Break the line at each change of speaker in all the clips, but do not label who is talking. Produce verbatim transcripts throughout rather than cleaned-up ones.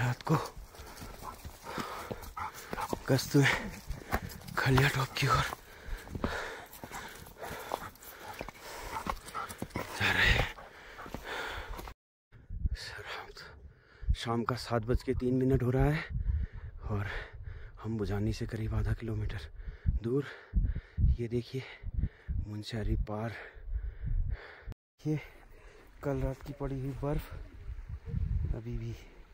रात को गश्त में खलिया टॉप की ओर जा रहे हैं। शाम का सात बज के तीन मिनट हो रहा है और हम बुझानी से करीब आधा किलोमीटर दूर। ये देखिए मुनस्यारी पार, ये कल रात की पड़ी हुई बर्फ अभी भी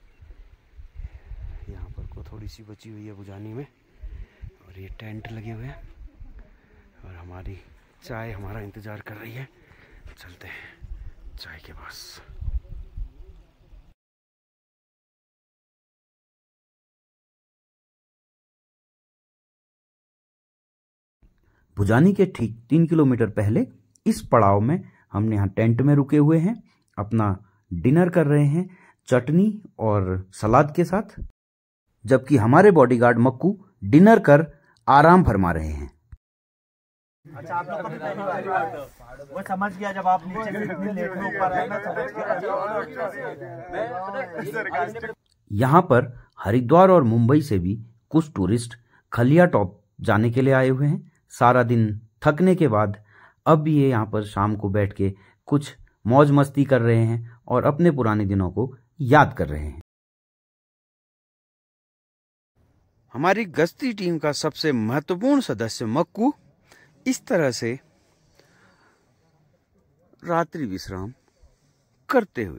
यहाँ पर को थोड़ी सी बची हुई है बुझानी में। और ये टेंट लगे हुए हैं और हमारी चाय हमारा इंतज़ार कर रही है। चलते हैं चाय के पास।
बुझानी के ठीक तीन किलोमीटर पहले इस पड़ाव में हमने यहाँ टेंट में रुके हुए हैं, अपना डिनर कर रहे हैं चटनी और सलाद के साथ, जबकि हमारे बॉडीगार्ड मक्कू डिनर कर आराम फरमा रहे हैं।
अच्छा, आप लोग कभी पहली बार वो समझ गया जब आप नीचे से इतनी लेट में ऊपर आए, मैं समझ गया।
यहाँ पर हरिद्वार और मुंबई से भी कुछ टूरिस्ट खलिया टॉप जाने के लिए आए हुए हैं। सारा दिन थकने के बाद अब ये यहाँ पर शाम को बैठ के कुछ मौज मस्ती कर रहे हैं और अपने पुराने दिनों को याद कर रहे हैं।
हमारी गश्ती टीम का सबसे महत्वपूर्ण सदस्य मक्कू इस तरह से रात्रि विश्राम करते हुए।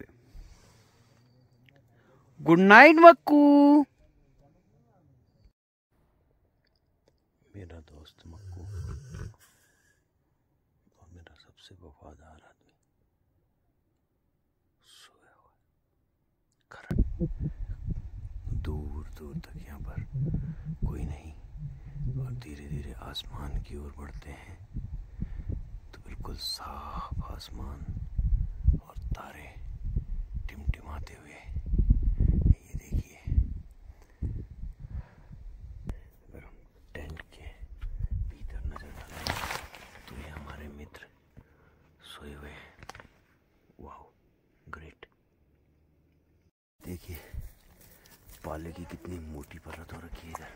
Good night Makku. मेरा दोस्त मक्कू और मेरा सबसे वफादार आदमी सोया हुआ। दूर दूर तक यहाँ पर कोई नहीं और धीरे धीरे आसमान की ओर बढ़ते हैं तो बिल्कुल साफ आसमान और तारे टिमटिमाते हुए। ये देखिए, अगर हम टेंट के भीतर नजर डालें तो ये हमारे मित्र सोए हुए हैं। वाह, ग्रेट। देखिए पाले की कितनी मोटी परत हो रखी है इधर।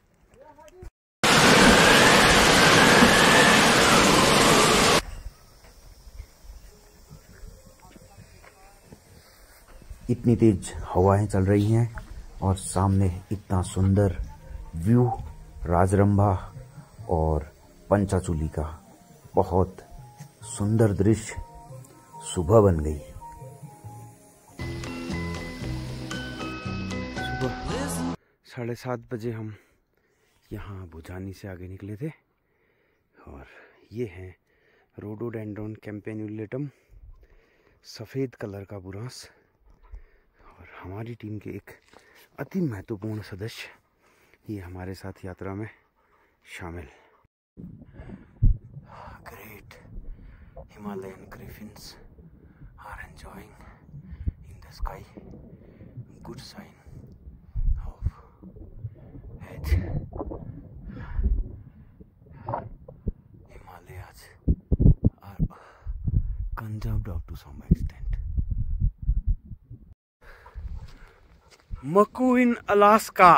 इतनी तेज हवाएं चल रही हैं और सामने इतना सुंदर व्यू राजरंभा और पंचाचूली का, बहुत सुंदर दृश्य। सुबह बन गई।
सुबह साढ़े सात बजे हम यहाँ बुझानी से आगे निकले थे और ये है रोडोडेंड्रॉन कैम्पेन्युलेटम, सफ़ेद कलर का बुरांस। और हमारी टीम के एक अति महत्वपूर्ण सदस्य ये हमारे साथ यात्रा में शामिल। Great Himalayan griffins are enjoying in the sky. Good sign of age. Himalayas are conserved up to some extent. Mokku in Alaska.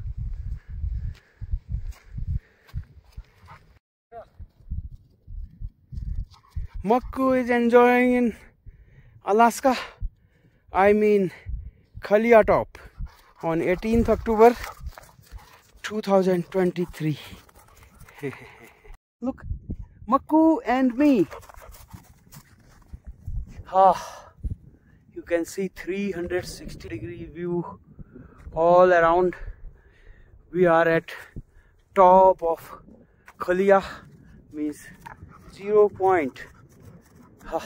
Mokku is enjoying in Alaska. I mean Khalia Top on eighteenth October two thousand twenty-three. Look, Mokku and me. Ah, you can see three hundred sixty degree view all around. We are at top of Khalia, means zero point. Ah.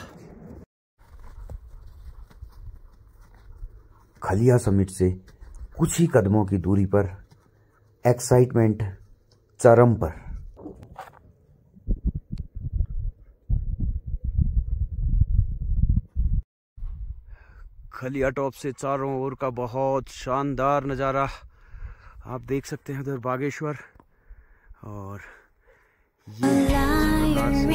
Khaliya summit से कुछ ही कदमों की दूरी पर excitement चरम पर।
खलिया top से चारों ओर का बहुत शानदार नज़ारा आप देख सकते हैं। उधर बागेश्वर और ये प्रकार से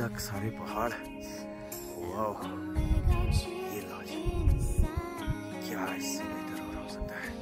लद्दाख सारे पहाड़, वाह, ये लो जी, क्या इससे बेहतर और हो सकता है।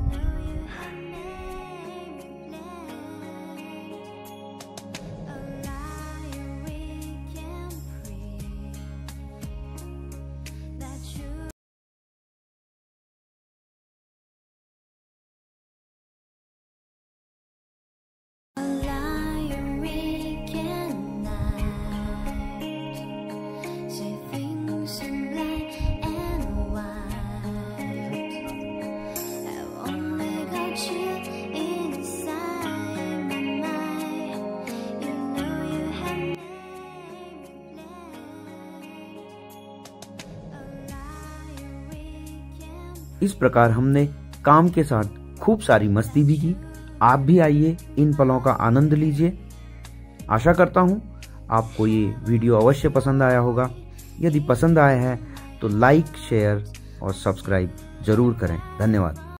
इस प्रकार हमने काम के साथ खूब सारी मस्ती भी की। आप भी आइए, इन पलों का आनंद लीजिए। आशा करता हूँ आपको ये वीडियो अवश्य पसंद आया होगा। यदि पसंद आया है तो लाइक, शेयर और सब्सक्राइब जरूर करें। धन्यवाद।